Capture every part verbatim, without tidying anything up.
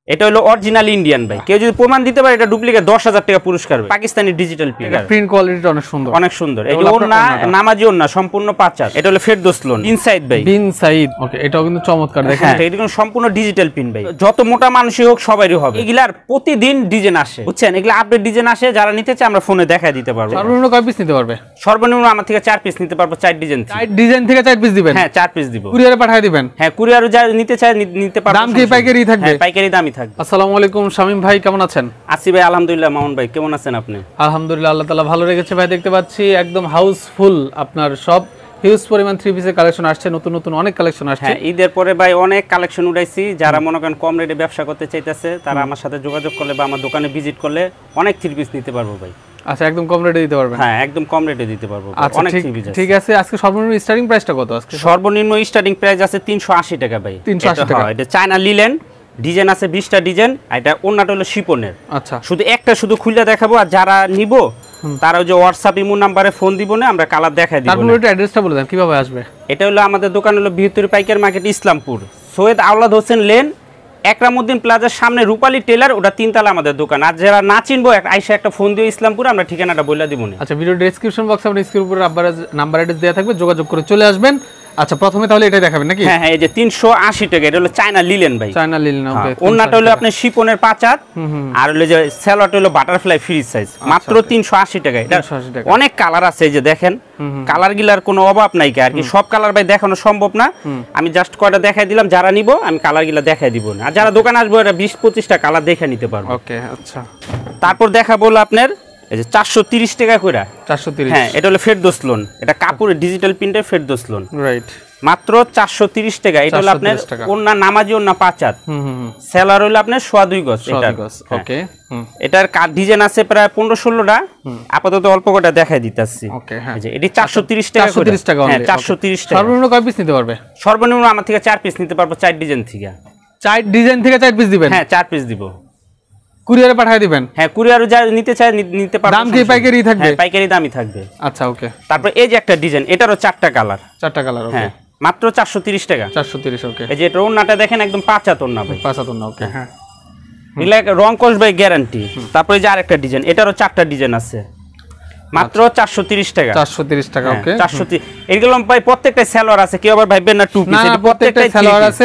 এটা হলো original Indian ভাই, কেউ যদি প্রমাণ দিতে পারে এটা ডুপ্লিকেট দশ হাজার টাকা পুরস্কার। পাকিস্তানি ডিজিটাল প্রিন্ট, প্রিন্ট কোয়ালিটিটা অনেক সুন্দর, অনেক সুন্দর। এই যে ওন্না নামাজি ওন্না সম্পূর্ণ পাঁচ হাত, এটা হলো ফেরদৌস লোন বিন সাইদ ভাই, বিন সাইদ। ওকে, এটাও কিন্তু চমৎকার দেখেন, এটা কিন্তু সম্পূর্ণ ডিজিটাল প্রিন্ট ভাই, যত মোটা মানুষই হোক সবারই হবে। এগুলার প্রতিদিন ডিজাইন আসে, বুঝছেন, এগুলা আপডেট ডিজাইন আসে, যারা নিতে চায় আমরা ফোনে দেখায় দিতে পারবো। সর্বনিম্ন কয় পিস নিতে পারবে? সর্বনিম্ন আমার থেকে চার পিস নিতে পারবো, চার ডিজাইন চার ডিজাইন থেকে চার পিস দিবেন? হ্যাঁ, চার পিস দিব, কুরিয়ারে পাঠিয়ে দিবেন। হ্যাঁ, কুরিয়ারে যা নিতে চায় নিতে পারবো। দাম কি পাইকারি থাকবে? হ্যাঁ, পাইকারি দামই থাকবে। আসসালামু আলাইকুম শামীম ভাই, কেমন আছেন? আসি ভাই, আলহামদুলিল্লাহ। মামুন ভাই কেমন আছেন আপনি? আলহামদুলিল্লাহ, আল্লাহ তাআলা ভালো রেখেছে ভাই। দেখতে পাচ্ছি একদম হাউসফুল আপনার সব, হিউজ পরিমাণ থ্রি পিসের কালেকশন আসছে, নতুন নতুন অনেক কালেকশন আসছে। হ্যাঁ, ঈদের পরে ভাই অনেক কালেকশন উঠাইছি। যারা মনে করেন কম রেটে ব্যবসা করতে চাইতেছে তারা আমার সাথে যোগাযোগ করলে বা আমার দোকানে ভিজিট করলে অনেক থ্রি পিস নিতে পারবো ভাই। আচ্ছা, একদম কম রেটে দিতে পারবেন? হ্যাঁ, একদম কম রেটে দিতে পারবো। অনেক থ্রি পিস ঠিক আছে। আজকে সর্বনিম্ন স্টার্টিং প্রাইসটা কত? আজকে সর্বনিম্ন স্টার্টিং প্রাইস আছে তিনশো আশি টাকা ভাই। তিনশো আশি টাকা। এটা চায়না লিলেন, ডিজাইন আছে বিশটা ডিজাইন, এটা ওন্নাটা হলো শিপনের। আচ্ছা, শুধু শুধু একটা শুধু খুলে দেখাবো, আর যারা নিব তারা ওই যে হোয়াটসঅ্যাপ ইমো নাম্বারে ফোন দিব না, আমরা কালার দেখাই দিব। তারপর এটা অ্যাড্রেসটা বলে দেন কিভাবে আসবে। এটা হলো আমাদের দোকান হলো বৃহত্তর পাইকার মার্কেট, ইসলামপুর, সৈয়দ আওলাদ হোসেন লেন, একরামউদ্দিন প্লাজার সামনে রূপালী টেলার, ওটা তিনতলা আমাদের দোকান। আর যারা না চিনবো আইসা একটা ফোন দিও ইসলামপুর, আমরা ঠিকানাটা বলে দিব না। আচ্ছা, ভিডিও ডেসক্রিপশন বক্সে আপনার স্ক্রিন উপরে নাম্বার অ্যাড্রেস দেওয়া থাকবে, যোগাযোগ করে চলে আসবেন। আচ্ছা, প্রথমে তাহলে এটাই দেখাবেন নাকি? হ্যাঁ হ্যাঁ, এই যে তিনশো আশি টাকা, এটা হলো চায়না লিলেন ভাই, চায়না লিলেন। ওকে, ওন্নাটা হলো আপনার শিপনের পাঁচ হাত, আর হলো যে সেলরটা হলো বাটারফ্লাই ফ্রি সাইজ, মাত্র তিনশো আশি টাকা। এটা অনেক কালার আছে, এই যে দেখেন, কালার গিলার কোনো অভাব নাই আর কি। সব কালার ভাই দেখানো সম্ভব না, আমি জাস্ট কয়টা দেখাই দিলাম। যারা নিব আমি কালার গিলা দেখাই দিব না, আর যারা দোকানে আসবো এটা বিশ পঁচিশটা কালার দেখে নিতে পারবো। ওকে, আচ্ছা। তারপর দেখাবো আপনার এই যে চারশো তিরিশ টাকা করে। চারশো তিরিশ? হ্যাঁ, এটা হলো ফেরদৌস লোন, এটা কাপড়ের ডিজিটাল প্রিন্টের ফেরদৌস লোন, রাইট, মাত্র চারশো তিরিশ টাকা। এটা হলো আপনার ওন্না নামাজি ওন্না পাঁচ হাত, সেলার হলো আপনার সোয়া দুই গজ। ওকে, এটার কাট ডিজাইন আছে প্রায় পনেরো ষোলোটা, আপাতত অল্প কটা দেখাই দিতেছি। এটি চারশো তিরিশ টাকা। হ্যাঁ, চারশো তিরিশ টাকা। সর্বনিম্ন কয় পিস নিতে পারবে? সর্বনিম্ন আমার থেকে চার পিস নিতে পারবো, চার ডিজাইন থেকে। চার ডিজাইন থেকে চার পিস দিবেন? হ্যাঁ, চার পিস দিব, কুরিয়ারে পাঠিয়ে দিবেন? হ্যাঁ, কুরিয়ারে যা নিতে চায় নিতে পারবে। দাম কি পাইকারি থাকবে? হ্যাঁ, পাইকারি দামই থাকবে। আচ্ছা, ওকে। তারপর এই যে একটা ডিজাইন, এটারও চারটা কালার। চারটা কালার, ওকে, হ্যাঁ, মাত্র চারশো তিরিশ টাকা। চারশো তিরিশ, ওকে। এই যে এটা ওন্নাটা দেখেন, একদম পাঁচ হাত ওন্না ভাই, পাঁচ হাত ওন্না, ওকে, হ্যাঁ, এগুলা রং কস ভাই গ্যারান্টি। তারপরে যে আরেকটা ডিজাইন, এটারও চারটা ডিজাইন আছে, মাত্র চারশো তিরিশ টাকা। চারশো তিরিশ টাকা, ওকে। চারশো তিরিশ এগুলো ভাই প্রত্যেকটা সালোয়ার আছে, কেউ আবার ভাববেন না টু পিস, এটা প্রত্যেকটা সালোয়ার আছে,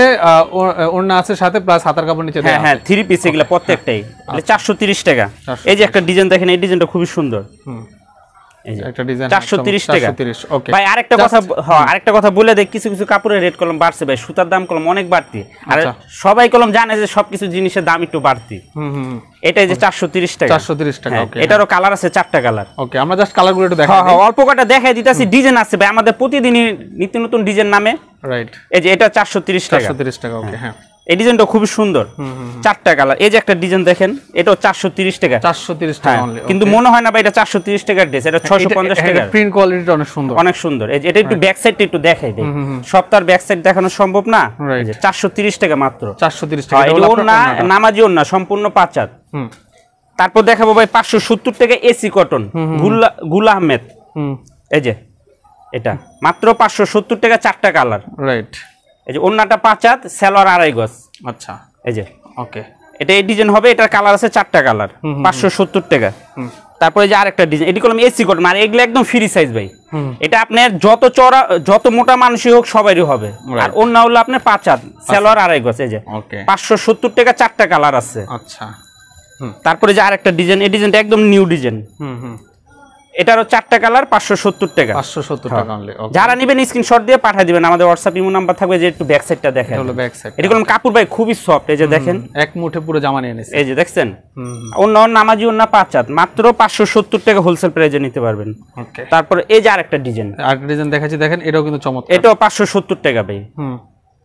ওন্না আছে সাথে, প্লাস হাতার কাপড় নিচে দেয়া। হ্যাঁ হ্যাঁ, থ্রি পিস এগুলা প্রত্যেকটাই চারশো তিরিশ টাকা। এই যে একটা ডিজাইন দেখেন, এই ডিজাইনটা খুবই সুন্দর, একটা ডিজাইন চারশো তিরিশ টাকা। ওকে ভাই আরেকটা কথা, হ্যাঁ আরেকটা কথা বলে দেখ, কিছু কিছু কাপড়ের রেট কলম বাড়ছে ভাই, সুতার দাম কলম অনেক বাড়তি, আর সবাই কলম জানে যে সবকিছু জিনিসের দাম একটু বাড়তি। এটাই যে চারশো তিরিশ টাকা। চারশো তিরিশ টাকা, ওকে। এটারও কালার আছে চারটা কালার। ওকে, আমরা জাস্ট কালারগুলো একটু দেখাই। হ্যাঁ, অল্প কটা দেখাই দিতেছি। ডিজাইন আছে ভাই আমাদের প্রতিদিনই নিত্য নতুন ডিজাইন নামে, রাইট। এই যে এটা চারশো তিরিশ টাকা। চারশো তিরিশ টাকা, ওকে, হ্যাঁ। এই ডিজাইনটা খুবই সুন্দর, চারটা কালার। এই যে একটা ডিজাইন দেখেন, এটাও চারশো তিরিশ টাকা। চারশো তিরিশ টাকা অনলি, কিন্তু মনে হয় না ভাই এটা চারশো তিরিশ টাকার ড্রেস, এটা ছয়শো পঞ্চাশ টাকা। প্রিন্ট কোয়ালিটিটা অনেক সুন্দর, অনেক সুন্দর। এই যে এটা একটু ব্যাক সাইডটা একটু দেখাই দেই, সবটার ব্যাক সাইড দেখানো সম্ভব না। এই যে চারশো তিরিশ টাকা মাত্র। চারশো তিরিশ টাকা। এটা ওন্না নামাজি ওন্না সম্পূর্ণ পাঁচ হাত। তারপর দেখাবো ভাই পাঁচশো সত্তর টাকা এসি কটন, গুল আহমেদ। এই যে এটা মাত্র পাঁচশো সত্তর টাকা, চারটা কালার, রাইট। এই যে ওন্নাটা পাঁচ হাত, সালোয়ার আড়াই গজ। আচ্ছা, এই যে ওকে, এটা এই ডিজাইন হবে, এটার কালার আছে চারটা কালার, পাঁচশো সত্তর টাকা। তারপরে যে আরেকটা ডিজাইন, এটি কলম এসি কটন, মানে এগুলো একদম ফ্রি সাইজ ভাই। এটা আপনার যত চড়া যত মোটা মানুষই হোক সবারই হবে, আর ওন্না হলো আপনার পাঁচ হাত, সালোয়ার আড়াই গজ। এই যে পাঁচশো সত্তর টাকা, চারটা কালার আছে। আচ্ছা, তারপরে যে আরেকটা ডিজাইন, এই ডিজাইনটা একদম নিউ ডিজাইন, এটারও চারটা কালার, পাঁচশো সত্তর টাকা। পাঁচশো সত্তর টাকা অনলি। যারা নেবেন স্ক্রিনশট দিয়ে পাঠিয়ে দিবেন, আমাদের হোয়াটসঅ্যাপ ইমো নাম্বার থাকবে। যে একটু ব্যাক সাইডটা দেখেন, হলো ব্যাক সাইড। এটা কোন কাপড় ভাই খুবই সফট, এই যে দেখেন, এক মুঠে পুরো জামা নিয়ে নিছে। এই যে দেখছেন, অন্য নামাজি অন্য পাঁচ হাত, মাত্র পাঁচশো সত্তর টাকা হোলসেল প্রাইসে নিতে পারবেন। ওকে, তারপর এই যে আরেকটা ডিজাইন, আরেকটা ডিজাইন দেখাচ্ছি, দেখেন, এটাও কিন্তু চমৎকার। এটাও পাঁচশো সত্তর টাকা ভাই। হুম,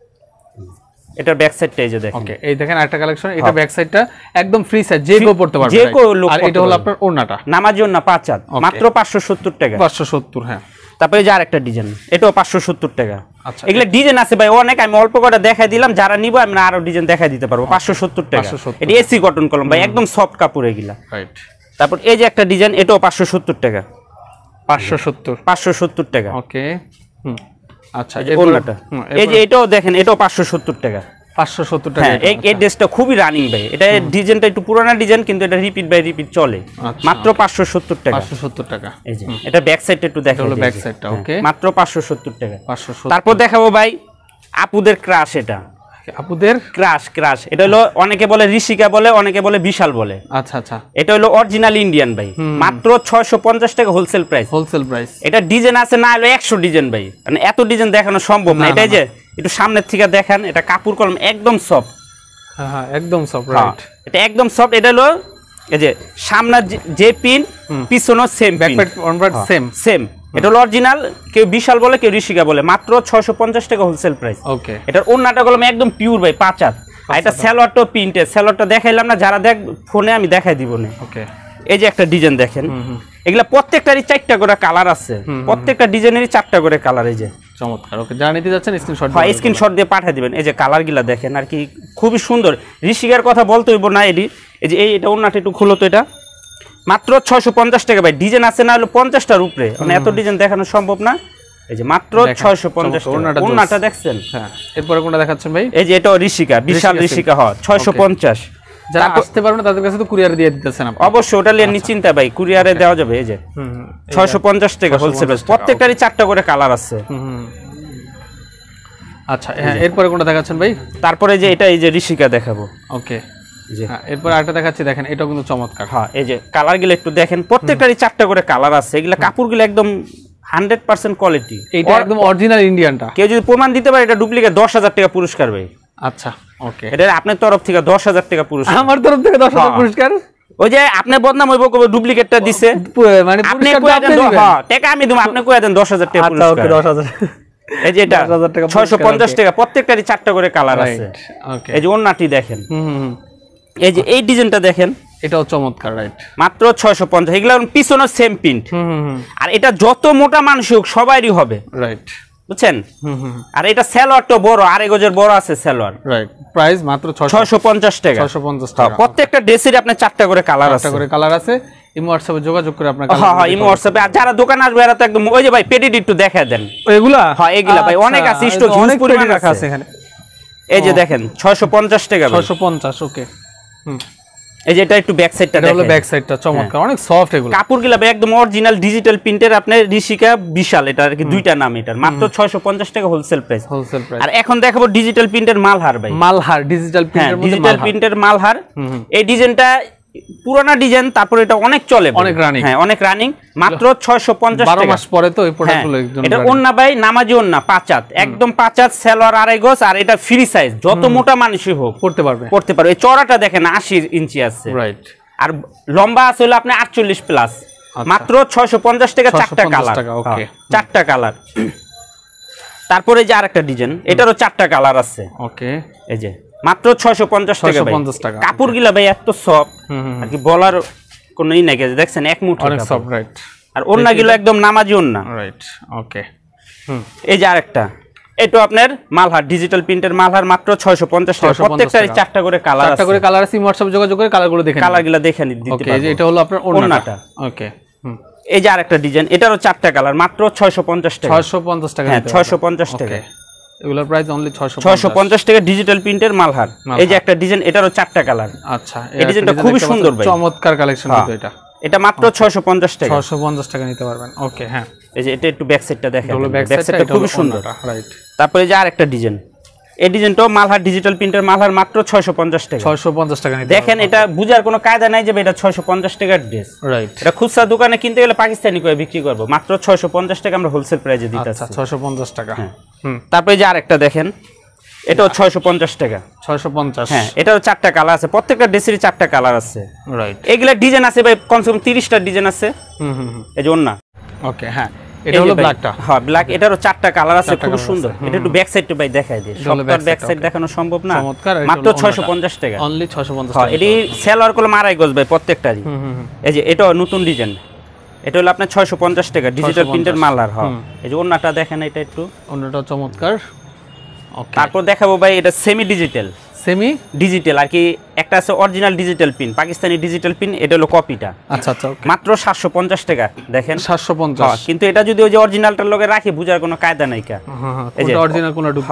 এটার ব্যাক সাইডটা এই যে দেখেন। ওকে, এই দেখেন আরেকটা কালেকশন, এটা ব্যাক সাইডটা একদম ফ্রি সাইজ, যে কেউ পড়তে পারবে, যে কেউ লোক। আর এটা হলো আপনার ওন্নাটা নামাজি ওন্না পাঁচ হাত, মাত্র পাঁচশো সত্তর টাকা। পাঁচশো সত্তর, হ্যাঁ। তারপরে যে আরেকটা ডিজাইন, এটাও পাঁচশো সত্তর টাকা। আচ্ছা, এগুলা ডিজাইন আছে ভাই অনেক, আমি অল্প করে দেখাই দিলাম, যারা নিব আমি আরো ডিজাইন দেখাই দিতে পারবো। পাঁচশো সত্তর টাকা, এটা এসি কটন কলম ভাই, একদম সফট কাপড় এগুলা, রাইট। তারপর এই যে একটা ডিজাইন, এটাও পাঁচশো সত্তর টাকা। পাঁচশো সত্তর, পাঁচশো সত্তর টাকা, ওকে। হুম, আচ্ছা, এই যে এটাও দেখেন, এটাও পাঁচশো সত্তর টাকা। পাঁচশো সত্তর টাকা। হ্যাঁ এই ড্রেসটা খুবই রানিং ভাই, এটা ডিজাইনটা একটু পুরানা ডিজাইন কিন্তু এটা রিপিট বাই রিপিট চলে, মাত্র পাঁচশো সত্তর টাকা। পাঁচশো সত্তর টাকা। এই যে এটা ব্যাক সাইডটা একটু দেখো, হলো ব্যাক সাইডটা। ওকে, মাত্র পাঁচশো সত্তর টাকা। পাঁচশো সত্তর। তারপর দেখাবো ভাই আপুদের ক্রাশ, এটা আপুদের ক্রাশ ক্রাশ এটা হলো অনেকে বলে ঋষিকা বলে, অনেকে বলে বিশাল বলে। আচ্ছা আচ্ছা, এটা হলো অরিজিনাল ইন্ডিয়ান ভাই, মাত্র ছয়শো পঞ্চাশ টাকা হোলসেল প্রাইস। Wholesale price. এটা ডিজাইন আছে না হলো একশো ডিজাইন ভাই, মানে এত ডিজাইন দেখানো সম্ভব না। এটাই যে একটু সামনের থেকে দেখেন, এটা কাপড় কলম একদম সফট। হ্যাঁ হ্যাঁ একদম সফট, রাইট। এটা একদম সফট। এটা হলো এই যে সামনের যে পিন পিছনও same, back side front same same. এটা হলো অরিজিনাল, কেউ বিশাল বলে কেউ ঋষিকা বলে, মাত্র ছয়শো পঞ্চাশ টাকা হোলসেল প্রাইস। ওকে, এটার ওন্নাটা কলম একদম পিওর ভাই, পাঁচ হাত। আর এটা সালোয়ারটা প্রিন্টেড, সালোয়ারটা দেখাইলাম না, যারা দেখ ফোনে আমি দেখাই দিব না। ওকে, এই যে একটা ডিজাইন দেখেন, এগুলা প্রত্যেকটারই চারটা করে কালার আছে, প্রত্যেকটা ডিজাইনেরই চারটা করে কালার। এই যে চমৎকার। ওকে, যারা নিতে যাচ্ছেন স্ক্রিনশট, হ্যাঁ স্ক্রিনশট দিয়ে পাঠিয়ে দিবেন। এই যে কালারগুলা দেখেন আর কি খুবই সুন্দর। ঋষিকার কথা বলতে হইব না, এডি এই যে এই এটা ওন্নাটা একটু খুলো তো, এটা মাত্র ছয়শো পঞ্চাশ টাকা ভাই। ডিজাইন আছে না হলো পঞ্চাশটার উপরে, মানে এত ডিজাইন দেখানো সম্ভব না। এই যে মাত্র ছয়শো পঞ্চাশ টাকা। ওন্নাটা দেখছেন? হ্যাঁ, এরপরে কোনটা দেখাচ্ছেন ভাই? এই যে এটা ঋষিকা, বিশাল ঋষিকা, হয় ছয়শো পঞ্চাশ। যারা আসতে পারবে না তাদের কাছে তো কুরিয়ারে দিয়ে দিতেছেন আপনি? অবশ্যই, ওটা নিয়ে নিশ্চিন্তা ভাই, কুরিয়ারে দেওয়া যাবে। এই যে ছয়শো পঞ্চাশ টাকা হোলসেল প্রাইস, প্রত্যেকটারই চারটা করে কালার আছে। আচ্ছা, হ্যাঁ এরপরে কোনটা দেখাচ্ছেন ভাই? তারপরে যে এটা এই যে ঋষিকা দেখাবো। ওকে, হ্যাঁ এরপর আরেকটা দেখাচ্ছি, দেখেন এটাও কিন্তু চমৎকার। হ্যাঁ এই যে কালারগুলো একটু দেখেন, প্রত্যেকটারই চারটা করে কালার আছে। এগুলা কাপড়গুলো একদম হান্ড্রেড পার্সেন্ট কোয়ালিটি, এটা একদম অরিজিনাল ইন্ডিয়ানটা। কেউ যদি প্রমাণ দিতে পারে এটা ডুপ্লিকেট, দশ হাজার টাকা পুরস্কার ভাই। আচ্ছা ওকে, এটা আপনার তরফ থেকে দশ হাজার টাকা পুরস্কার। আমার তরফ থেকে দশ হাজার পুরস্কার? ওই যে আপনি বদনাম হইব, কবে ডুপ্লিকেটটা দিছে, মানে আপনি কইয়া দেন হ্যাঁ টাকা আমি দেব, আপনি কইয়া দেন দশ হাজার টাকা পুরস্কার। আচ্ছা ওকে, দশ হাজার। এই যে এটা ছয়শো পঞ্চাশ টাকা, প্রত্যেকটারই চারটা করে কালার আছে। ওকে, এই যে ওন্নাটি দেখেন, হুম এই যে এই ডিজাইনটা দেখেন, এটাও চমৎকার, রাইট। মাত্র ছয়শো পঞ্চাশ। এগুলা পিছনে সেম প্রিন্ট, আর এটা যত মোটা মানুষ হোক সবারই হবে, রাইট, বুঝছেন? আর এটা সালোয়ারটা বড়, আড়াই গজের বড় আছে সালোয়ার, রাইট। প্রাইস মাত্র ছয়শো পঞ্চাশ টাকা। ছয়শো পঞ্চাশ টাকা। প্রত্যেকটা ড্রেসের আপনার চারটা করে কালার আছে, চারটা করে কালার আছে। ইমো হোয়াটসঅ্যাপে যোগাযোগ করে আপনারা, হ্যাঁ হ্যাঁ ইমো হোয়াটসঅ্যাপে। আর যারা দোকান আসবে এরা তো একদম, ওই যে ভাই পেডি একটু দেখায় দেন। এগুলা? হ্যাঁ এগুলা ভাই অনেক আছে, স্টক হিউজ পরিমাণ রাখা আছে এখানে। এই যে দেখেন ছয়শো পঞ্চাশ টাকা, ছয়শো পঞ্চাশ। ওকে, হুম এই যে এটা একটু ব্যাক সাইডটা দেখেন, এটা হলো ব্যাক সাইডটা চমৎকার, অনেক সফট। এগুলো কাপড়গুলো ভাই একদম অরিজিনাল ডিজিটাল প্রিন্টের, আপনার ঋষিকা বিশাল, এটা আর কি দুইটা নাম এটার, মাত্র ছয়শো পঞ্চাশ টাকা হোলসেল প্রাইস। Wholesale price. আর এখন দেখাবো ডিজিটাল প্রিন্টের মালহার ভাই, মালহার ডিজিটাল প্রিন্টের মধ্যে ডিজিটাল প্রিন্টের মালহার। এই ডিজাইনটা পুরানা ডিজাইন, তারপর এটা অনেক চলে, অনেক রানিং। হ্যাঁ অনেক রানিং, মাত্র ছয়শো পঞ্চাশ টাকা। বারো মাস পরে তো এই প্রোডাক্টগুলো একদম। এটা ওন্না ভাই নামাজি ওন্না, পাঁচ হাত, একদম পাঁচ হাত, সালোয়ার আড়াই গজ, আর এটা ফ্রি সাইজ, যত মোটা মানুষই হোক পড়তে পারবে, পড়তে পারবে। এই চড়াটা দেখেন আশি ইঞ্চি আছে, রাইট। আর লম্বা আছে হলো আপনি আটচল্লিশ প্লাস, মাত্র ছয়শো পঞ্চাশ টাকা, চারটা কালার। ওকে, চারটা কালার। তারপরে যে আরেকটা ডিজাইন, এটারও চারটা কালার আছে। ওকে, এই যে মাত্র ছয়শো পঞ্চাশ টাকা। কাপড়গুলা ভাই এত সফট আর কি বলার কোনো ই নাই, দেখছেন এক মুঠো, অনেক সফট, রাইট। আর ওন্নাগুলো একদম নামাজি ওন্না, রাইট। ওকে, হুম এই যে আরেকটা, এটা আপনার মালহার ডিজিটাল প্রিন্টের মালহার, মাত্র ছয়শো পঞ্চাশ টাকা। প্রত্যেকটারই চারটা করে কালার আছে, চারটা করে কালার আছে। হোয়াটসঅ্যাপে যোগাযোগ করে কালারগুলো দেখেন, কালারগুলো দেখে দিতে পারবেন। এটা হলো আপনার ওন্নাটা। ওকে, হুম এই যে আরেকটা ডিজাইন, এটারও চারটা কালার, মাত্র ছয়শো পঞ্চাশ টাকা। ছয়শো পঞ্চাশ টাকা, হ্যাঁ ছয়শো পঞ্চাশ টাকা। এগুলোর প্রাইস অনলি ছয়শো পঞ্চাশ টাকা, ডিজিটাল প্রিন্টের মালহার। এই যে একটা ডিজাইন, এটারও চারটা কালার। আচ্ছা, এই ডিজাইনটা খুবই সুন্দর ভাই, চমৎকার কালেকশন কিন্তু এটা। এটা মাত্র ছয়শো পঞ্চাশ টাকা, ছয়শো পঞ্চাশ টাকা নিতে পারবেন। ওকে, হ্যাঁ এই যে এটা একটু ব্যাক সাইডটা দেখেন, ব্যাক সাইডটা খুবই সুন্দর, রাইট। তারপরে যে আরেকটা ডিজাইন, এই ডিজাইনটাও মালহার ডিজিটাল প্রিন্টের মালহার, মাত্র ছয়শো পঞ্চাশ টাকা। ছয়শো পঞ্চাশ টাকা নিতে দেখেন। এটা বুঝার কোনো কায়দা নাই যে এটা ছয়শো পঞ্চাশ টাকার ড্রেস, রাইট। এটা খুচরা দোকানে কিনতে গেলে পাকিস্তানি করে বিক্রি করব, মাত্র ছয়শো পঞ্চাশ টাকা আমরা হোলসেল প্রাইসে দিতেছি। আচ্ছা, ছয়শো পঞ্চাশ টাকা। হুম তারপরে যে আরেকটা দেখেন, এটাও ছয়শো পঞ্চাশ টাকা। ছয়শো পঞ্চাশ, হ্যাঁ এটাও চারটা কালার আছে, প্রত্যেকটা ড্রেসেরই চারটা কালার আছে, রাইট। এগুলা ডিজাইন আছে ভাই কমসে কম তিরিশটা ডিজাইন আছে। হুম হুম এই যে ওন্না। ওকে, হ্যাঁ এটা হলো ব্ল্যাকটা, হ্যাঁ ব্ল্যাক, এটারও চারটা কালার আছে, খুব সুন্দর। এটা একটু ব্যাক সাইডটা ভাই দেখাই দিই, সবটার ব্যাক সাইড দেখানো সম্ভব না, মাত্র ছয়শো পঞ্চাশ টাকা, অনলি ছয়শো পঞ্চাশ টাকা। এটি সেলার কলম আড়াই গজ ভাই প্রত্যেকটারই। এই যে এটাও নতুন ডিজাইন, এটা হলো আপনার ছয়শো পঞ্চাশ টাকা, ডিজিটাল প্রিন্টের মালার। হ্যাঁ এই যে ওন্নাটা দেখেন, এটা একটু ওন্নাটাও চমৎকার। ওকে, তারপর দেখাবো ভাই এটা সেমি ডিজিটাল, সেমি ডিজিটাল আর কি, একটা আছে অরিজিনাল ডিজিটাল পিন, পাকিস্তানি ডিজিটাল পিন, এটা হলো কপিটা। আচ্ছা আচ্ছা, মাত্র সাতশো পঞ্চাশ টাকা দেখেন, সাতশো পঞ্চাশ। কিন্তু এটা যদি ওই যে অরিজিনালটার লগে রাখি বুঝার কোনো কায়দা নাই কা, এই যে অরিজিনাল কোন ডুপ্লিকেট।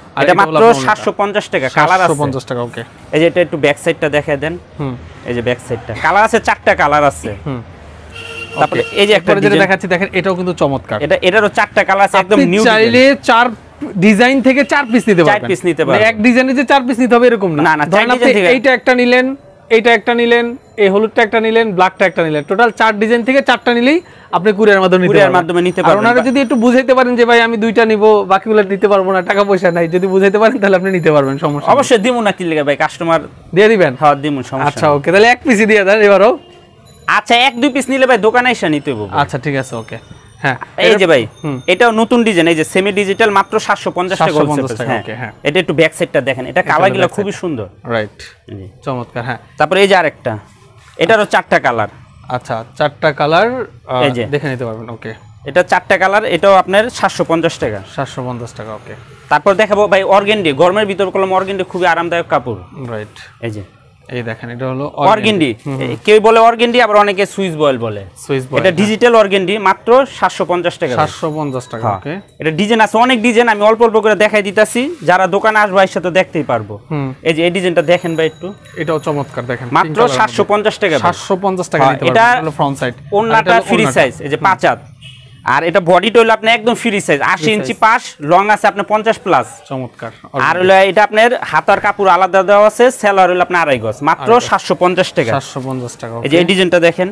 এটা মাত্র সাতশো পঞ্চাশ টাকা, কালার আছে সাতশো পঞ্চাশ টাকা। ওকে, এই যে এটা একটু ব্যাক সাইডটা দেখায় দেন। হুম, এই যে ব্যাক সাইডটা কালার আছে, চারটা কালার আছে। হুম, তারপরে এই যে একটা যেটা দেখাচ্ছি দেখেন, এটাও কিন্তু চমৎকার। এটা এটারও চারটা কালার আছে, একদম নিউ। চাইলে চার ডিজাইন থেকে চার পিস নিতে পারবেন, চার পিস নিতে পারবেন। এক ডিজাইনে যে চার পিস নিতে হবে এরকম না। না না, চার ডিজাইন থেকে এইটা একটা নিলেন, এইটা একটা নিলেন, এই হলুদটা একটা নিলেন, ব্ল্যাকটা একটা নিলেন, টোটাল চার ডিজাইন থেকে চারটা নিলেই আপনি কুরিয়ার মাধ্যমে নিতে পারবেন। মাধ্যমে নিতে পারবেন। আর ওনারা যদি একটু বুঝাইতে পারেন যে ভাই আমি দুইটা নিব, বাকিগুলো নিতে পারবো না, টাকা পয়সা নাই, যদি বুঝাইতে পারেন তাহলে আপনি নিতে পারবেন, সমস্যা অবশ্যই দিমু না, কি লাগে ভাই, কাস্টমার দিয়ে দিবেন। হ্যাঁ দিমু, সমস্যা। আচ্ছা ওকে, তাহলে এক পিসই দিয়ে দেন এবারও। আচ্ছা, এক দুই পিস নিলে ভাই দোকানে এসে নিতে হবে। আচ্ছা ঠিক আছে, ওকে। হ্যাঁ, এই যে ভাই এটাও নতুন ডিজাইন, এই যে সেমি ডিজিটাল, মাত্র সাতশো পঞ্চাশ টাকা হোলসেল। হ্যাঁ, এটা একটু ব্যাক সাইডটা দেখেন, এটা কালারগুলো খুবই সুন্দর, রাইট, চমৎকার। হ্যাঁ, তারপরে এই যে আরেকটা, এটারও চারটা কালার। আচ্ছা, চারটা কালার দেখে নিতে পারবেন। ওকে, এটা চারটা কালার, এটাও আপনার সাতশো পঞ্চাশ টাকা। সাতশো পঞ্চাশ টাকা। ওকে, তারপর দেখাবো ভাই অর্গেন্ডি, গরমের ভিতর কলম অর্গেন্ডি, খুবই আরামদায়ক কাপড়। রাইট, এই যে এই দেখেন, এটা হলো অর্গেন্ডি, কেউ বলে অর্গেন্ডি, আবার অনেকে সুইস বয়েল বলে। সুইস বয়েল, এটা ডিজিটাল অর্গেন্ডি, মাত্র সাতশো পঞ্চাশ টাকা। সাতশো পঞ্চাশ টাকা। ওকে, এটা ডিজাইন আছে, অনেক ডিজাইন, আমি অল্প অল্প করে দেখাই দিতাছি, যারা দোকানে আসবে ভাইয়ের সাথে দেখতেই পারবো। এই যে এই ডিজাইনটা দেখেন ভাই একটু, এটাও চমৎকার, দেখেন মাত্র সাতশো পঞ্চাশ টাকা। সাতশো পঞ্চাশ টাকা নিতে পারবেন। এটা হলো ফ্রন্ট সাইড, ওন্নাটা ফ্রি সাইজ, এই যে পাঁচ হাত, আর এটা বডিটা হলো আপনার একদম ফ্রি সাইজ, আশি ইঞ্চি পাশ, লং আছে আপনার পঞ্চাশ প্লাস। চমৎকার। আর হলো এটা আপনার হাতার কাপড় আলাদা দেওয়া আছে, সেলার হলো আপনার আড়াই গজ, মাত্র সাতশো পঞ্চাশ টাকা। সাতশো পঞ্চাশ টাকা। এই যে এই ডিজাইনটা দেখেন,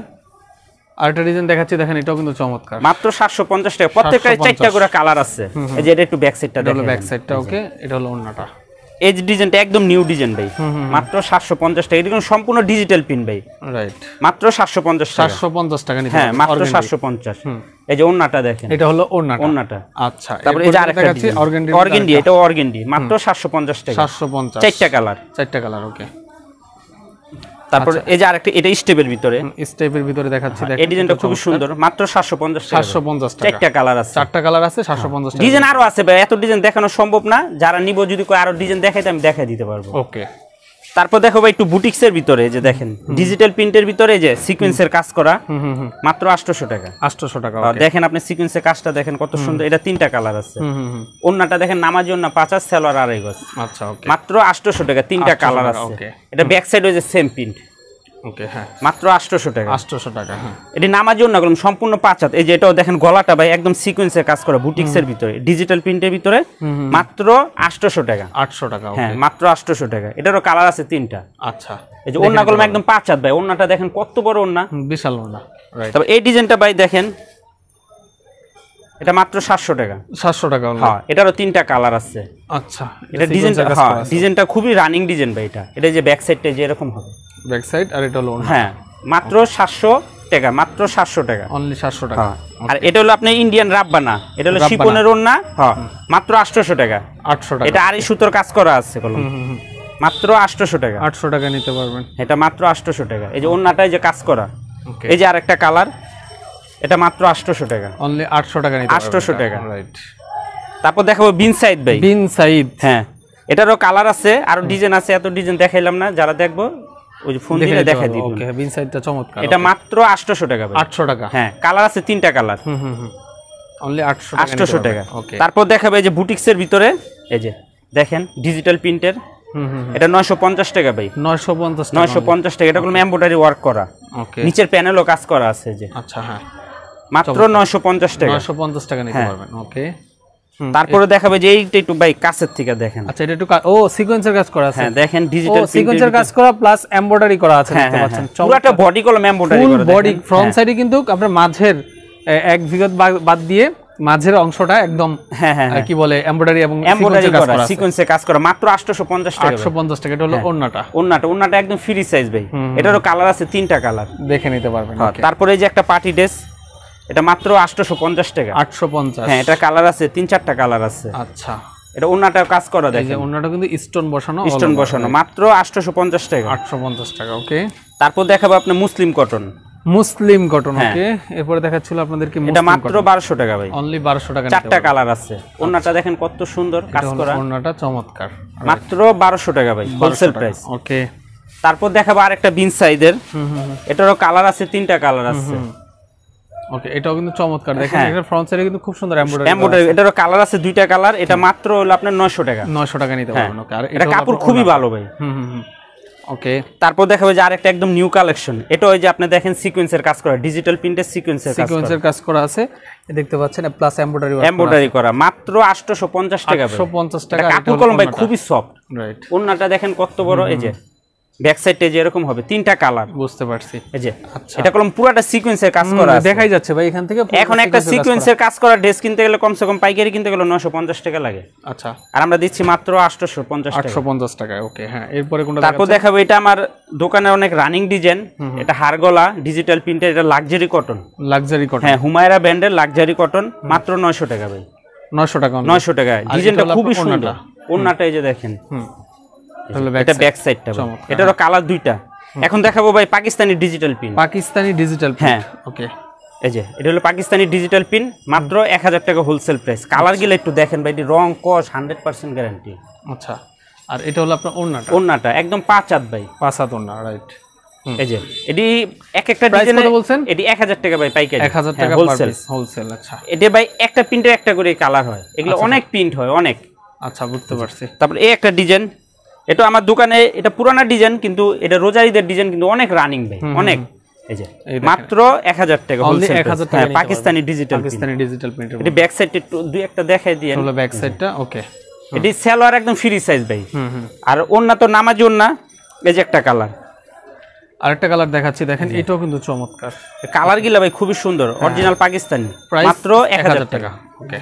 আরেকটা ডিজাইন দেখাচ্ছি, দেখেন এটাও কিন্তু চমৎকার, মাত্র সাতশো পঞ্চাশ টাকা। প্রত্যেকটা চারটা করে কালার আছে। এই যে এটা একটু ব্যাক সাইডটা দেখেন, ব্যাক সাইডটা। ওকে, এটা হলো ওন্নাটা, এই যে ডিজাইনটা একদম নিউ ডিজাইন ভাই, মাত্র সাতশো পঞ্চাশ টাকা। এটা সম্পূর্ণ ডিজিটাল পিন ভাই, রাইট, মাত্র সাতশো পঞ্চাশ টাকা। সাতশো পঞ্চাশ টাকা নিতে, হ্যাঁ মাত্র সাতশো পঞ্চাশ। এই যে ওন্নাটা দেখেন, এটা হলো ওন্নাটা। ওন্নাটা, আচ্ছা। তারপরে এই যে আরেকটা দেখাচ্ছি অর্গেন্ডি, অর্গেন্ডি, এটা অর্গেন্ডি, মাত্র সাতশো পঞ্চাশ টাকা। সাতশো পঞ্চাশ, চারটা কালার, চারটা কালার। ওকে, তারপর এই যে আরেকটা, এটা স্টেপের ভিতরে, স্টেপের ভিতরে দেখাচ্ছি, দেখেন এই ডিজাইনটা খুব সুন্দর, মাত্র সাতশো পঞ্চাশ টাকা। সাতশো পঞ্চাশ টাকা, চারটা কালার আছে, চারটা কালার আছে, সাতশো পঞ্চাশ টাকা। ডিজাইন আরো আছে ভাই, এত ডিজাইন দেখানো সম্ভব না, যারা নিব যদি কই আরো ডিজাইন দেখাইতে আমি দেখাই দিতে পারবো। ওকে, তারপর দেখো ভাই একটু বুটিক্সের ভিতরে, যে দেখেন ডিজিটাল প্রিন্টের ভিতরে যে সিকোয়েন্সের কাজ করা, মাত্র আটশোশো টাকা। আটশোশো টাকা। দেখেন আপনি সিকোয়েন্সের কাজটা দেখেন কত সুন্দর, এটা তিনটা কালার আছে। ওন্নাটা দেখেন নামাজি ওন্না, পাঁচ হাত, সেলোয়ার আড়াই গজ। আচ্ছা, ওকে, মাত্র আটশোশো টাকা, তিনটা কালার আছে। এটা ব্যাক সাইড হয়েছে সেম প্রিন্ট। ওকে, হ্যাঁ, মাত্র আটশোশো টাকা। আটশোশো টাকা। হ্যাঁ, এটি নামাজি ওন্না করলাম, সম্পূর্ণ পাঁচ হাত। এই যে এটাও দেখেন গলাটা ভাই একদম সিকোয়েন্সের কাজ করা, বুটিক্সের ভিতরে, ডিজিটাল প্রিন্টের ভিতরে, মাত্র আটশোশো টাকা। আটশো টাকা। হ্যাঁ, মাত্র আটশোশো টাকা। এটারও কালার আছে তিনটা। আচ্ছা, এই যে ওন্না কলম একদম পাঁচ হাত ভাই, ওন্নাটা দেখেন কত বড় ওন্না, বিশাল ওন্না। রাইট, তবে এই ডিজাইনটা ভাই দেখেন, এটা মাত্র সাতশো টাকা। সাতশো টাকা। হ্যাঁ, এটারও তিনটা কালার আছে। আচ্ছা, এটা ডিজাইনটা, হ্যাঁ ডিজাইনটা খুবই রানিং ডিজাইন ভাই। এটা এটা যে ব্যাক সাইডটা যে এরকম হবে, ব্যাক সাইড, আর এটা হলো, হ্যাঁ মাত্র সাতশো টাকা, মাত্র সাতশো টাকা, অনলি সাতশো টাকা। আর এটা হলো আপনার ইন্ডিয়ান রাব্বানা, এটা হলো শিপনের ওন্না, হ্যাঁ মাত্র আটশোশো টাকা। আটশো টাকা। এটা আড়াই সুতোর কাজ করা আছে কলম, মাত্র আটশোশো টাকা। আটশো টাকা নিতে পারবেন, এটা মাত্র আটশোশো টাকা। এই যে ওন্নাটাই যে কাজ করা, এই যে আরেকটা কালার, এটা মাত্র আটশোশো টাকা, অনলি আটশো টাকা নিতে পারবেন, আটশোশো টাকা। রাইট, তারপর দেখাবো বিন সাইড ভাই, বিন সাইড। হ্যাঁ, এটারও কালার আছে, আরো ডিজাইন আছে, এত ডিজাইন দেখাইলাম না, যারা দেখবো ওই যে ফোন দিয়ে দেখাই দিব। ওকে, বিন সাইডটা চমৎকার। এটা মাত্র আটশোশো টাকা ভাই, আটশো টাকা। হ্যাঁ, কালার আছে তিনটা কালার, হুম হুম হুম, অনলি আটশো টাকা, আটশোশো টাকা। ওকে, তারপর দেখাবে এই যে বুটিক্সের ভিতরে, এই যে দেখেন ডিজিটাল প্রিন্টের, এটা নয়শো পঞ্চাশ টাকা ভাই, নয়শো পঞ্চাশ, নয়শো পঞ্চাশ টাকা। এটা কোনো এমব্রয়ডারি ওয়ার্ক করা, ওকে, নিচের প্যানেলও কাজ করা আছে যে। আচ্ছা, হ্যাঁ, মাত্র নয়শো পঞ্চাশ টাকা, নয়শো পঞ্চাশ টাকা নিতে পারবেন। ওকে, তারপরে দেখাবে যে এইটা একটু ভাই কাছের থেকে দেখেন। আচ্ছা, এটা একটু ও সিকোয়েন্সের কাজ করা আছে। হ্যাঁ, দেখেন ডিজিটাল সিকোয়েন্সের কাজ করা প্লাস এমব্রয়ডারি করা আছে, দেখতে পাচ্ছেন। পুরোটা বডি কলম এমব্রয়ডারি করা, ফুল বডি। ফ্রন্ট সাইডে কিন্তু আপনার মাঝের এক ভিগত বাদ দিয়ে মাঝের অংশটা একদম, হ্যাঁ হ্যাঁ কি বলে, এমব্রয়ডারি এবং এমব্রয়ডারি করা, সিকোয়েন্সে কাজ করা, মাত্র আটশোশো পঞ্চাশ টাকা। আটশো পঞ্চাশ টাকা। এটা হলো ওন্নাটা, ওন্নাটা ওন্নাটা একদম ফ্রি সাইজ ভাই। এটারও কালার আছে তিনটা কালার, দেখে নিতে পারবেন। তারপরে এই যে একটা পার্টি ড্রেস, এটা মাত্র আটশোশো পঞ্চাশ টাকা। আটশো পঞ্চাশ, হ্যাঁ, এটা কালার আছে তিন চারটা কালার আছে। আচ্ছা, এটা ওন্নাটা কাজ করা, দেখেন ওন্নাটা কিন্তু স্টোন বসানো, স্টোন বসানো, মাত্র আটশোশো পঞ্চাশ টাকা। আটশো পঞ্চাশ টাকা। ওকে, তারপর দেখাবো আপনি মুসলিম কটন, মুসলিম কটন। ওকে, এরপরে দেখাচ্ছিল আপনাদেরকে, এটা মাত্র বারোশো টাকা ভাই, অনলি বারোশো টাকা। চারটা কালার আছে, ওন্নাটা দেখেন কত সুন্দর কাজ করা, ওন্নাটা চমৎকার, মাত্র বারোশো টাকা ভাই, হোলসেল প্রাইস। ওকে, তারপর দেখাবো আরেকটা বিন সাইজের, এটারও কালার আছে তিনটা কালার আছে, ওকে, এটাও কিন্তু চমৎকার দেখেন, এটা ফ্রন্ট সাইডে কিন্তু খুব সুন্দর এমব্রয়ডারি এমব্রয়ডারি, এটারও কালার আছে দুইটা কালার, এটা মাত্র হলো আপনার নয়শো টাকা নয়শো টাকা নিতে পারবেন। ওকে, আর এটা কাপড় খুবই ভালো ভাই। হুম হুম হুম ওকে, তারপর দেখাবো যে আরেকটা একদম নিউ কালেকশন, এটা ওই যে আপনি দেখেন সিকোয়েন্সের কাজ করা, ডিজিটাল প্রিন্টের সিকোয়েন্সের কাজ করা, সিকোয়েন্সের কাজ করা আছে দেখতে পাচ্ছেন, প্লাস এমব্রয়ডারি এমব্রয়ডারি করা, মাত্র আটশো পঞ্চাশ টাকা ভাই। আটশো পঞ্চাশ টাকা। কাপড় কলম ভাই খুবই সফট, রাইট। ওন্নাটা দেখেন কত বড়, এই যে ব্যাক সাইডে যে এরকম হবে তিনটা কালার, বুঝতে পারছি। এই যে এটা কলম পুরোটা সিকোয়েন্সের কাজ করা আছে, দেখাই যাচ্ছে ভাই এখান থেকে। এখন একটা সিকোয়েন্সের কাজ করা ড্রেস কিনতে গেলে কমসে কম পাইকারি কিনতে গেলে নয়শো পঞ্চাশ টাকা লাগে। আচ্ছা, আর আমরা দিচ্ছি মাত্র আটশো পঞ্চাশ টাকা। আটশো পঞ্চাশ টাকা। ওকে, হ্যাঁ, এরপরে কোনটা? তারপর দেখাবো এটা আমার দোকানে অনেক রানিং ডিজাইন, এটা হারগলা ডিজিটাল প্রিন্টের, এটা লাক্সারি কটন, লাক্সারি কটন, হ্যাঁ হুমায়রা ব্র্যান্ডের লাক্সারি কটন, মাত্র নয়শো টাকা ভাই। নয়শো টাকা, নয়শো টাকা। ডিজাইনটা খুবই সুন্দর, ওন্নাটা এই যে দেখেন, হুম, এটা ব্যাক সাইডটা, এটারও কালার দুইটা। এখন দেখাবো ভাই পাকিস্তানি ডিজিটাল পিন, পাকিস্তানি ডিজিটাল পিন। হ্যাঁ, ওকে, এই যে এটা হলো পাকিস্তানি ডিজিটাল পিন, মাত্র এক হাজার টাকা হোলসেল প্রাইস। কালার গুলো একটু দেখেন ভাই, রং কস হান্ড্রেড পার্সেন্ট গ্যারান্টি। আচ্ছা, আর এটা হলো আপনার ওন্নাটা, ওন্নাটা একদম পাঁচ হাত ভাই, পাঁচ হাত ওন্না, রাইট। এই যে এটি এক একটা ডিজাইনে কত বলছেন? এটি এক হাজার টাকা ভাই পাইকারি, এক হাজার টাকা হোলসেল, হোলসেল। আচ্ছা, এটা ভাই একটা প্রিন্টের একটা করে কালার হয়, এগুলো অনেক প্রিন্ট হয় অনেক। আচ্ছা, বুঝতে পারছি। তারপর এই একটা ডিজাইন, এটা আমার দোকানে, এটা পুরানা ডিজাইন কিন্তু এটা রোজারিদের ডিজাইন কিন্তু অনেক রানিং ভাই, অনেক। এই যে মাত্র এক হাজার টাকা wholesale, Pakistani digital, Pakistani digital print. এটা ব্যাক সাইড একটু দুই একটা দেখাই দিয়েন, হলো ব্যাক সাইডটা। ওকে, এটি সালোয়ার একদম ফ্রি সাইজ ভাই, হুম হুম, আর ওন্না তো নামাজি ওন্না। এই যে একটা কালার, আরেকটা কালার দেখাচ্ছি দেখেন, এটাও কিন্তু চমৎকার, কালার গুলা ভাই খুবই সুন্দর, অরিজিনাল পাকিস্তানি, মাত্র এক হাজার টাকা। ওকে,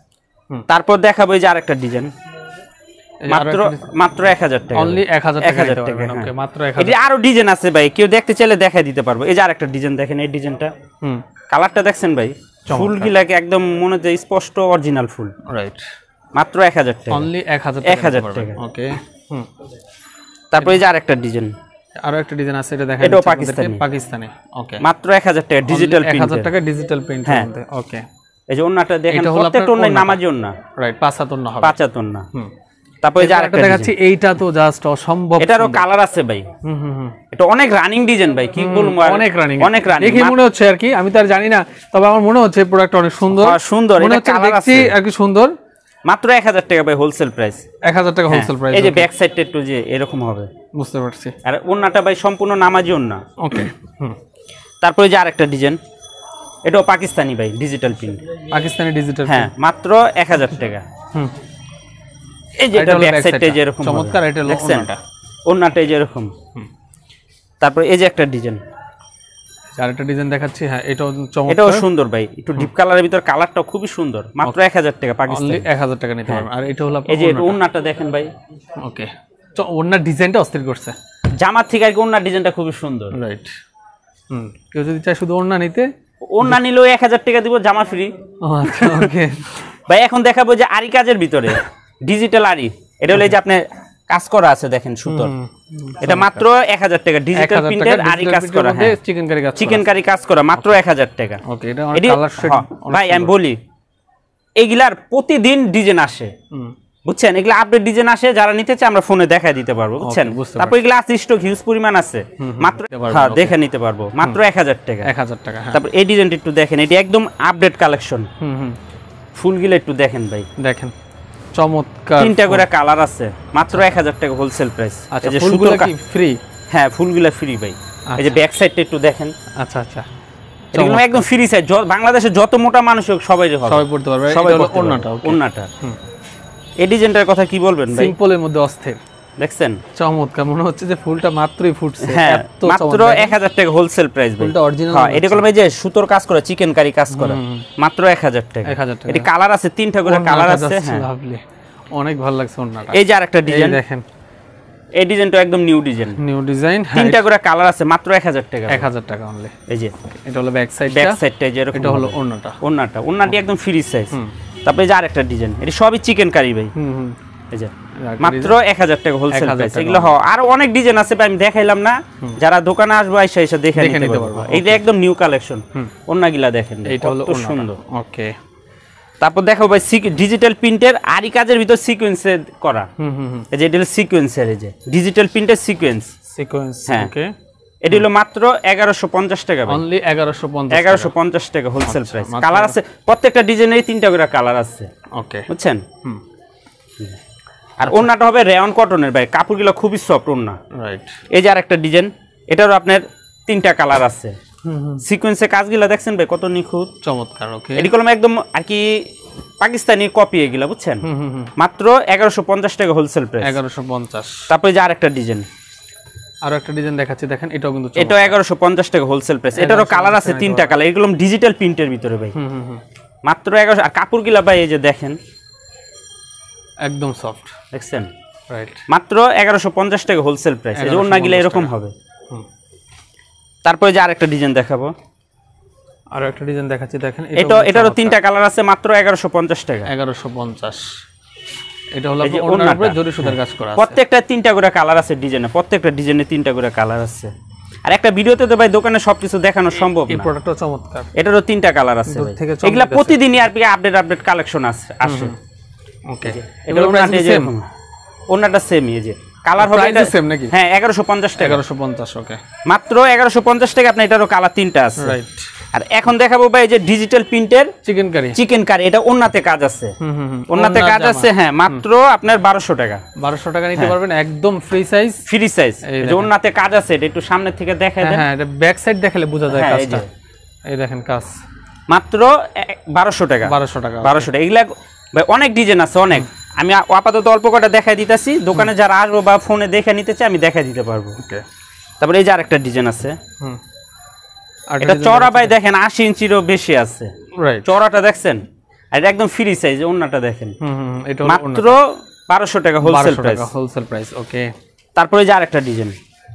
তারপর দেখাবো এই যে আরেকটা ডিজাইন, মাত্র মাত্র এক হাজার টাকা, অনলি এক হাজার টাকা। ওকে, মাত্র এক হাজার। এটি আরো ডিজাইন আছে ভাই, কেউ দেখতে চাইলে দেখাই দিতে পারবো। এই যে আরেকটা ডিজাইন দেখেন, এই ডিজাইনটা, হুম, কালারটা দেখছেন ভাই, ফুল গিলাকে একদম মনে হচ্ছে স্পষ্ট অরিজিনাল ফুল, রাইট। মাত্র এক হাজার টাকা, অনলি এক হাজার, এক হাজার টাকা। ওকে, হুম। তারপর এই যে আরেকটা ডিজাইন, আরো একটা ডিজাইন আছে, এটা দেখেন, এটাও পাকিস্তানি, পাকিস্তানি। ওকে, মাত্র এক হাজার টাকা ডিজিটাল প্রিন্ট, এক হাজার টাকা ডিজিটাল প্রিন্ট। ওকে, এই যে ওন্নাটা দেখেন, প্রত্যেকটা ওন্নাই নামাজি ওন্না, রাইট, পাঁচ হাত ওন্না হবে, পাঁচ হাত ওন্না। হুম, তারপর এই যে আরেকটা দেখাচ্ছি, এইটা তো জাস্ট অসম্ভব, এটারও কালার আছে ভাই। হুম হুম হুম, এটা অনেক রানিং ডিজাইন ভাই, কি বলবো, অনেক রানিং, অনেক রানিং। দেখে মনে হচ্ছে আর কি, আমি তো আর জানি না, তবে আমার মনে হচ্ছে প্রোডাক্ট অনেক সুন্দর, সুন্দর, এটা কালার আছে আর কি সুন্দর। মাত্র এক হাজার টাকা ভাই হোলসেল প্রাইস, এক হাজার টাকা হোলসেল প্রাইস। এই যে ব্যাক সাইডটা একটু যে এরকম হবে, বুঝতে পারছি। আর ওন্নাটা ভাই সম্পূর্ণ নামাজি ওন্না। ওকে, হুম। তারপরে যে আরেকটা ডিজাইন, এটাও পাকিস্তানি ভাই ডিজিটাল প্রিন্ট, পাকিস্তানি ডিজিটাল, হ্যাঁ, মাত্র এক হাজার টাকা। হুম, এই যে এটা ব্যাক সাইডটা যে এরকম চমৎকার, এটা ওন্নাটা, ওন্নাটা এই যে এরকম। হুম, তারপর এই যে একটা ডিজাইন, আরেকটা ডিজাইন দেখাচ্ছি, হ্যাঁ, এটাও চমৎকার, এটাও সুন্দর ভাই, একটু ডিপ কালারের ভিতর, কালারটাও খুবই সুন্দর, মাত্র এক হাজার টাকা পাকিস্তানি, এক হাজার টাকা নিতে পারবেন। আর এটা হলো এই যে ওন্নাটা দেখেন ভাই, ওকে, ওন্নার ডিজাইনটা অস্থির করছে, জামার থেকে আর কি ওন্নার ডিজাইনটা খুবই সুন্দর, রাইট। হুম, কেউ যদি চায় শুধু ওন্না নিতে, ওন্না নিলেও এক হাজার টাকা দিব, জামা ফ্রি। আচ্ছা, ওকে ভাই এখন দেখাবো যে আরি কাজের ভিতরে ডিজিটাল আরি, এটা হলো এই যে আপনি কাজ করা আছে দেখেন সুতোর, এটা মাত্র এক হাজার টাকা, ডিজিটাল প্রিন্টের আরি কাজ করা, হ্যাঁ, চিকেন কারি কাজ, চিকেন কারি কাজ করা, মাত্র এক হাজার টাকা। ওকে, এটা অনেক কালার শেড ভাই, আমি বলি এইগুলার প্রতিদিন ডিজাইন আসে, বুঝছেন, এগুলা আপডেট ডিজাইন আসে, যারা নিতে চায় আমরা ফোনে দেখাই দিতে পারবো, বুঝছেন। তারপর এগুলা আছে স্টক হিউজ পরিমাণ আছে, মাত্র, হ্যাঁ, দেখে নিতে পারবো, মাত্র এক হাজার টাকা, এক হাজার টাকা। তারপর এই ডিজাইনটা একটু দেখেন, এটি একদম আপডেট কালেকশন, হুম হুম, ফুলগুলো একটু দেখেন ভাই, দেখেন চমৎকার, তিনটা করে কালার আছে, মাত্র এক হাজার টাকা হোলসেল প্রাইস। আচ্ছা, ফুলগুলো কি ফ্রি? হ্যাঁ, ফুলগুলো ফ্রি ভাই। এই যে ব্যাক সাইডটা একটু দেখেন, আচ্ছা আচ্ছা, এগুলো একদম ফ্রি সাইজ, বাংলাদেশে যত মোটা মানুষ হোক সবাই সবাই পড়তে পারবে, সবাই ওন্নাটা, ওন্নাটা। এই ডিজাইনটার কথা কি বলবেন ভাই, সিম্পলের মধ্যে অস্থির, দেখছেন, চমৎকার, মনে হচ্ছে যে ফুলটা মাত্রই ফুটছে, হ্যাঁ, মাত্র এক হাজার টাকা হোলসেল প্রাইস ভাই, ফুলটা অরিজিনাল, হ্যাঁ, এটা কলমে যে সুতোর কাজ করা, চিকেন কারি কাজ করা, মাত্র এক হাজার টাকা, এক হাজার টাকা। এটি কালার আছে, তিনটা করে কালার আছে, হ্যাঁ, লাভলি, অনেক ভালো লাগছে ওন্নাটা। এই যে আরেকটা ডিজাইন দেখেন, এই ডিজাইনটা একদম নিউ ডিজাইন, নিউ ডিজাইন, তিনটা করে কালার আছে, মাত্র এক হাজার টাকা, এক হাজার টাকা অনলি। এই যে এটা হলো ব্যাক সাইড, ব্যাক সাইডটা যে এরকম, এটা হলো ওন্নাটা, ওন্নাটা, ওন্নাটি একদম ফ্রি সাইজ। তারপরে এই যে আরেকটা ডিজাইন, এটা সবই চিকেন কারি ভাই, হুম হুম, এই যে মাত্র এক হাজার টাকা হোলসেল প্রাইস। এগুলো হয় আরো অনেক ডিজাইন আছে ভাই, আমি দেখাইলাম না, যারা দোকানে আসবে এসে এসে দেখে নিতে পারবো। এইটা একদম নিউ কালেকশন, ওন্নাগুলা দেখেন, এটা হলো কত সুন্দর। ওকে, তারপর দেখো ভাই ডিজিটাল প্রিন্টের আরি কাজের ভিতর সিকোয়েন্সে করা, হুম হুম, এই যে এটা সিকোয়েন্সের, এই যে ডিজিটাল প্রিন্টের সিকোয়েন্স, সিকোয়েন্স, হ্যাঁ, ওকে, এটা হলো মাত্র এগারোশো পঞ্চাশ টাকা ভাই, অনলি এগারোশো পঞ্চাশ এগারোশো পঞ্চাশ টাকা হোলসেল প্রাইস। কালার আছে প্রত্যেকটা ডিজাইনের তিনটা করে কালার আছে। ওকে, বুঝছেন? হুম। আর ওন্নাটা হবে রেয়ন কটনের ভাই, কাপড়গুলো খুবই সফট ওন্না। রাইট। এই যে আরেকটা ডিজাইন, এটারও আপনার তিনটা কালার আছে। সিকোয়েন্সে কাজগুলো দেখছেন ভাই কত নিখুঁত, চমৎকার। ওকে, এটি কলম একদম আর কি পাকিস্তানি কপি এগুলা, বুঝছেন? মাত্র এগারোশো পঞ্চাশ টাকা হোলসেল প্রাইস, এগারোশো পঞ্চাশ। তারপরে যে আরেকটা ডিজাইন, আরো একটা ডিজাইন দেখাচ্ছি দেখেন, এটাও কিন্তু এটাও এগারোশো পঞ্চাশ টাকা হোলসেল প্রাইস। এটারও কালার আছে তিনটা কালার, এগুলো ডিজিটাল প্রিন্টের ভিতরে ভাই, মাত্র এগারোশো। আর কাপড়গুলা ভাই এই যে দেখেন একদম সফট, দেখছেন? রাইট, মাত্র এগারোশো পঞ্চাশ টাকা হোলসেল প্রাইস। এই যে ওন্নাগুলা এরকম হবে। তারপরে যে আরেকটা ডিজাইন দেখাবো, আরো একটা ডিজাইন দেখাচ্ছি দেখেন, এটা এটারও তিনটা কালার আছে, মাত্র এগারোশো পঞ্চাশ টাকা, এগারোশো পঞ্চাশ। এটা হলো ওন্নার উপরে জরি সুতার কাজ করা আছে, প্রত্যেকটা তিনটা করে কালার আছে ডিজাইনে, প্রত্যেকটা ডিজাইনে তিনটা করে কালার আছে। আর একটা ভিডিওতে তো ভাই দোকানে সবকিছু দেখানো সম্ভব না। এই প্রোডাক্টটা চমৎকার, এটারও তিনটা কালার আছে ভাই, এগুলা প্রতিদিনই আর কি আপডেট আপডেট কালেকশন আছে আসে। ওকে, এগুলো ওন্নাটা সেম, ওন্নাটা সেম। এই যে কালার হবে এটা সেম নাকি? হ্যাঁ, এগারোশো পঞ্চাশ টাকা, এগারোশো পঞ্চাশ। ওকে, মাত্র এগারোশো পঞ্চাশ টাকা। আপনি এটারও কালার তিনটা আছে। রাইট। আর এখন দেখাবো ভাই যে ডিজিটাল প্রিন্টের চিকেন কারি, চিকেন কারি, এটা ওন্নাতে কাজ আছে, ওন্নাতে কাজ আছে। হ্যাঁ, মাত্র আপনার বারোশো টাকা, বারোশো টাকা নিতে পারবেন, একদম ফ্রি সাইজ, ফ্রি সাইজ। এই যে ওন্নাতে কাজ আছে, এটা একটু সামনে থেকে দেখায় দেন। হ্যাঁ, এটা ব্যাক সাইড দেখালে বোঝা যায় কাজটা। এই দেখেন কাজ, মাত্র বারোশো টাকা, বারোশো টাকা, বারোশো টাকা। এগুলা ভাই অনেক ডিজাইন আছে, অনেক। আমি আপাতত অল্প কটা দেখাই দিতেছি, দোকানে যারা আসবো বা ফোনে দেখে নিতে চাই আমি দেখাই দিতে পারবো। ওকে, তারপরে এই যে আরেকটা ডিজাইন আছে, হুম, এটা চওড়া ভাই দেখেন আশি ইঞ্চিরও বেশি আছে, রাইট। চওড়াটা দেখছেন? আর এটা একদম ফ্রি সাইজ, ওন্নাটা দেখেন, হুম হুম, এটা মাত্র বারোশো টাকা wholesale price, wholesale price. Okay, তারপরে যে আরেকটা ডিজাইন,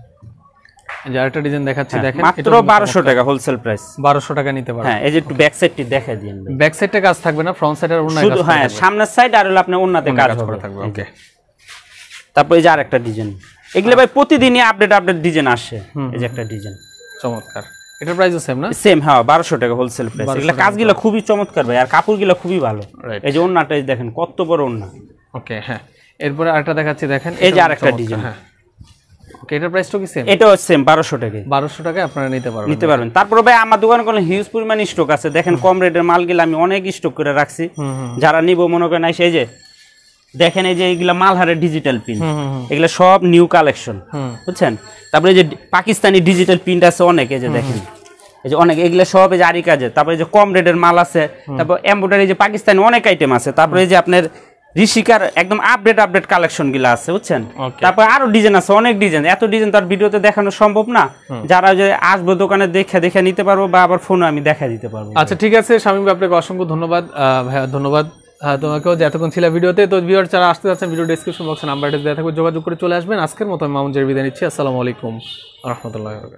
এই যে আরেকটা ডিজাইন দেখাচ্ছি দেখেন, মাত্র বারোশো টাকা হোলসেল প্রাইস, বারোশো টাকা নিতে পারবেন। হ্যাঁ, এই যে একটু ব্যাক সাইডটি দেখাই দিন। ব্যাক সাইডে কাজ থাকবে না, ফ্রন্ট সাইডের ওন্নায় কাজ শুধু হ্যাঁ, সামনের সাইড আর হলো আপনার ওন্নাতে কাজ হবে থাকবে। ওকে, তারপরে এই যে আরেকটা ডিজাইন, এগুলো ভাই প্রতিদিনই আপডেট আপডেট ডিজাইন আসে। এই যে একটা ডিজাইন চমৎকার, এটার প্রাইসও সেম না? সেম, হ্যাঁ, বারোশো টাকা হোলসেল প্রাইস। এগুলো কাজগুলো খুবই চমৎকার ভাই, আর কাপড়গুলো খুবই ভালো। এই যে ওন্নাটা দেখেন কত বড় ওন্না। ওকে, হ্যাঁ, এরপরে আরেকটা দেখাচ্ছি দেখেন, এই যে আরেকটা ডিজাইন। হ্যাঁ, ওকে, এটার প্রাইসটা কি সেম? এটাও সেম বারোশো টাকা, বারোশো টাকায় আপনারা নিতে পারবেন, নিতে পারবেন। তারপরে ভাই আমার দোকানে কোনো হিউজ পরিমাণ স্টক আছে, দেখেন কম রেটের মালগুলো আমি অনেক স্টক করে রাখছি। যারা নিব মনে করেন এসে, এই যে দেখেন এই যে এইগুলা মালহারের ডিজিটাল প্রিন্ট, এগুলা সব নিউ কালেকশন, বুঝছেন? তারপরে এই যে পাকিস্তানি ডিজিটাল প্রিন্ট আছে অনেক, এই যে দেখেন এই যে অনেক, এগুলা সব এই যে আরি কাজে। তারপরে এই যে কম রেটের মাল আছে, তারপর এমব্রয়ডারি যে পাকিস্তানি অনেক আইটেম আছে। তারপরে এই যে আপনার ঋষিকার একদম আপডেট আপডেট কালেকশন গুলো আছে, বুঝছেন? তারপর আরো ডিজাইন আছে, অনেক ডিজাইন। এত ডিজাইন তো আর ভিডিওতে দেখানো সম্ভব না, যারা যে আসবো দোকানে দেখে দেখে নিতে পারবো, বা আবার ফোনে আমি দেখা দিতে পারবো। আচ্ছা, ঠিক আছে শামীম ভাই, আপনাকে অসংখ্য ধন্যবাদ। ভাইয়া ধন্যবাদ তোমাকেও যে এতক্ষণ ছিল ভিডিওতে। তো ভিউয়ার যারা আসতে যাচ্ছেন, ভিডিও ডেসক্রিপশন বক্সে নাম্বারটা দেওয়া থাকবে, যোগাযোগ করে চলে আসবেন। আজকের মতো মামুন জের বিদায় নিচ্ছি। আসসালামু আলাইকুম ওয়া রাহমাতুল্লাহি ওয়া বারাকাতুহু।